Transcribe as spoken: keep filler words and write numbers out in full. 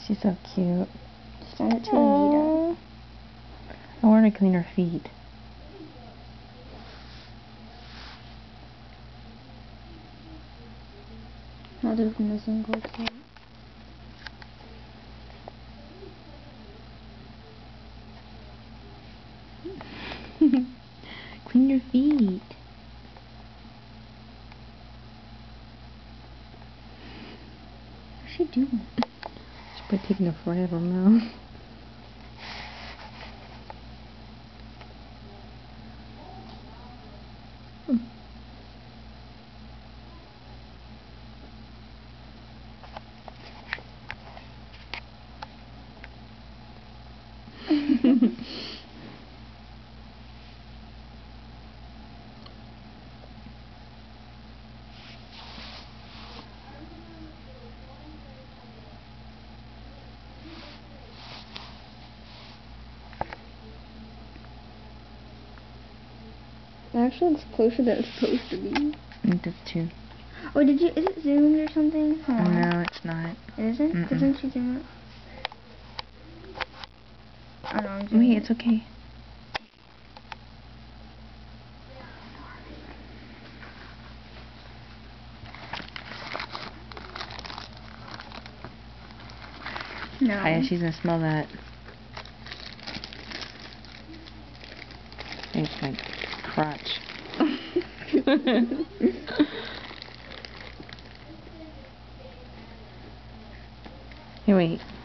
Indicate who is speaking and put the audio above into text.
Speaker 1: She's so cute.
Speaker 2: She's done it to Anita.
Speaker 1: I want to clean her feet.
Speaker 2: Mother from the single kid.
Speaker 1: Clean your feet.
Speaker 2: What's she doing?
Speaker 1: She's probably taking her forever, Mom.
Speaker 2: Actually, it's closer than it's supposed to be.
Speaker 1: It does too.
Speaker 2: Oh, did you? Is it zoomed or something? Hold on.
Speaker 1: No, it's not.
Speaker 2: It isn't?
Speaker 1: Mm-mm.
Speaker 2: Doesn't she zoom it? Oh no, I'm
Speaker 1: Wait,
Speaker 2: zooming
Speaker 1: it's okay.
Speaker 2: No.
Speaker 1: Hiya, she's gonna smell that. It's like crotch. Here, wait.